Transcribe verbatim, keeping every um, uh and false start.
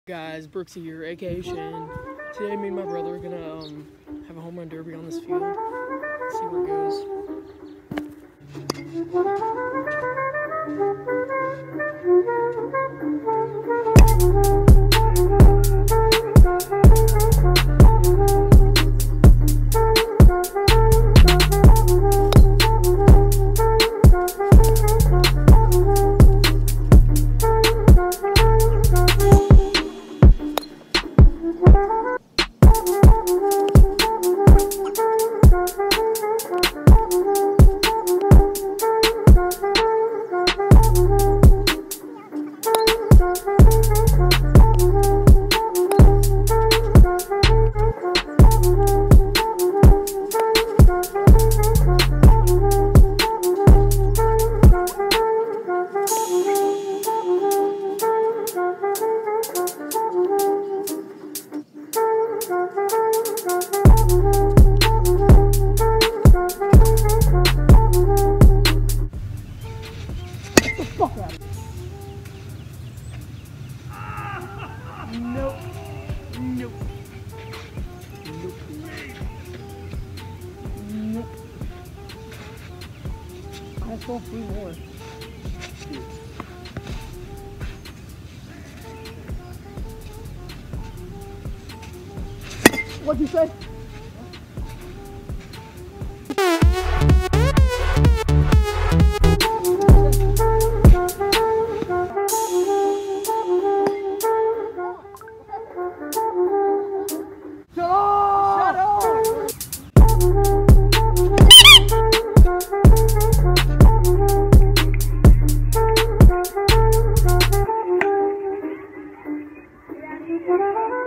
Guys, Brooksy here, aka Shane. Today me and my brother are gonna um, have a home run derby on this field. Let's see where it goes. Fuck out of here. Nope. Nope. Nope. Nope. I saw three more. What'd you say? Shut up!